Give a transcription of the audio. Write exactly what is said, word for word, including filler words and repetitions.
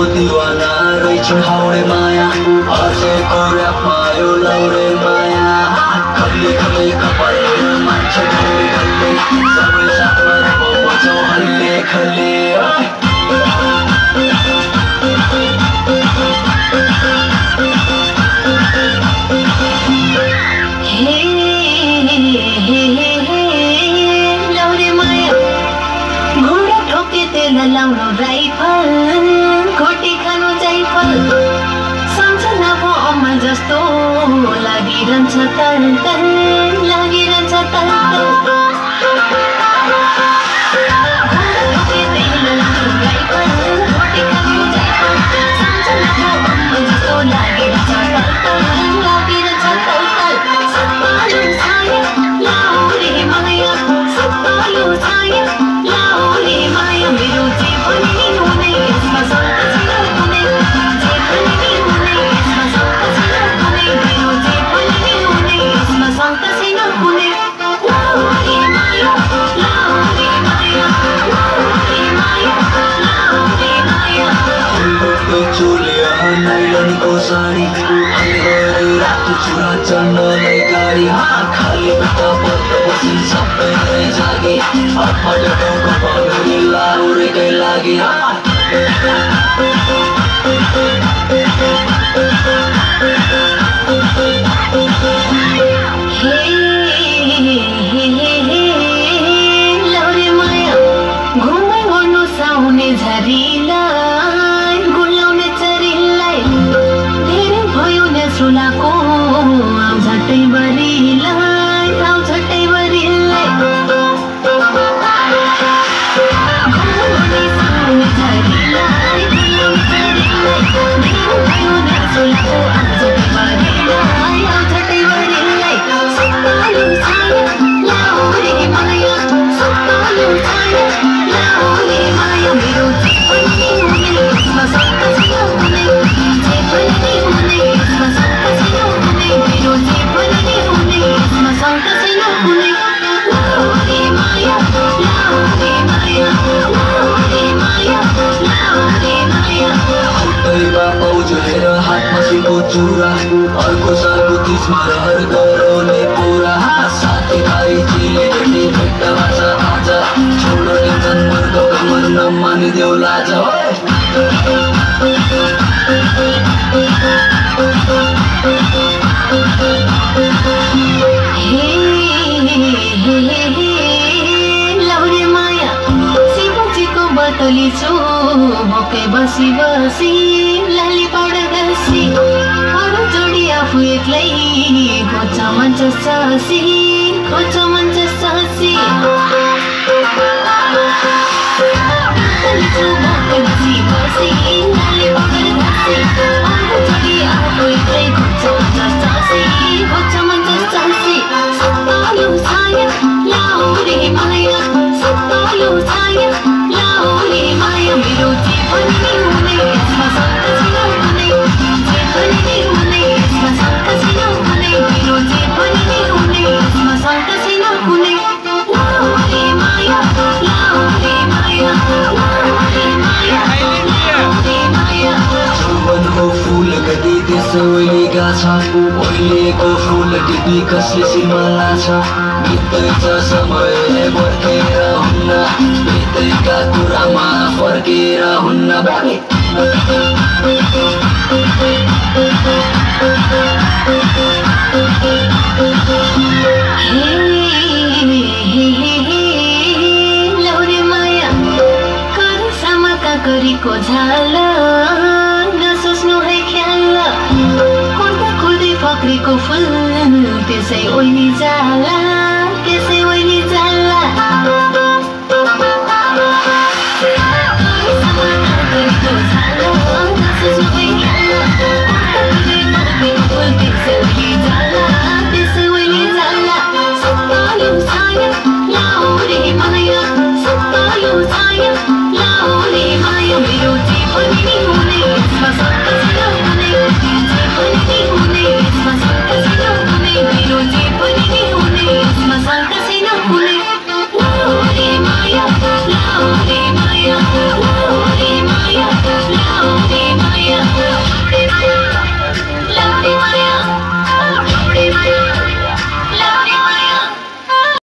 दिवाना रहेछन् हाउडे माया अझैको ऱ्यापमा यो लाउरे माया खल्ली खल्ली कपाल मान्छे खल्ली खल्ली सबै साथमा बजाउ हल्ले खल्ले लाउनु राइफल खोटी खानु जाइफल सम्झना पो अम्मा जस्तो लागिरहन्छ तल तल लागिरहन्छ तल नाइलनको साडी रातो चुरा चढ्नलाई गाडी खाली पेट बस्द बसी सबै जागे हटपटको पगरी लाउरेकै लागि लाउरे माया घुमै गर्नु साउने झरीला सुलाको आउ झट्टै बरिलाई आउ झट्टै बरिलाई सुलाको आउ झट्टै बरिलाई आउ झट्टै बरिलाई सत्तालु छाया लाउरे माया सत्तालु छाया लाउरे माया मेरो जीवनले हुने यसमा सत्ता छैन हुने जीवनले हुने यसमा सत्ता छैन हुने मेरो जीवनले हुने यसमा सत्ता छैन हुने लाउरे माया लाउरे माया लाउरे माया लाउरे माया खुट्टैमा पाउजु हेर हातमा सिको चुरा अर्को सालको तिसमा रहर गराउने पुरा साथीभाइ चिले भेट्ने भेट्ट भाषा आज छोडो टेन्सन मर्को कमर नमानिदेऊ लाज लाउरे माया शिवजीको बतली छु भोकै बसी बसी लाली पाउडर घसी अरू जोडी आफू एक्लै खोज्छ मन्छ सासी खोज्छ मन्छ सासी भोकै बसी बसी लाली पाउडर घसी अरू जोडी आफू एक्लै खोज्छ मन्छ सासी खोज्छ मन्छ सासी सत्तालु छाया लाउरे माया सत्तालु छाया लाउरे माया मेरो जीवनले हुने यसमा सत्ता छैन हुने जीवनले हुने यसमा सत्ता छैन हुने मेरो जीवनले हुने यसमा सत्ता छैन हुने लाउरे माया लाउरे माया लाउरे माया लाउरे माया जीवनको फुल कति त्यसैले गाछ ओइलेको फुल टिपी कसले सिमाला छ बित्दैछ समय फर्केर हुन्न बितेका कुरामा फर्केर हुन्न बाँकी लाउरे माया करसामा काकरीको झाल नसोच्नु है ख्याल खोल्दा खोल्दै फक्रेको फुल त्यसै ओइनी जाला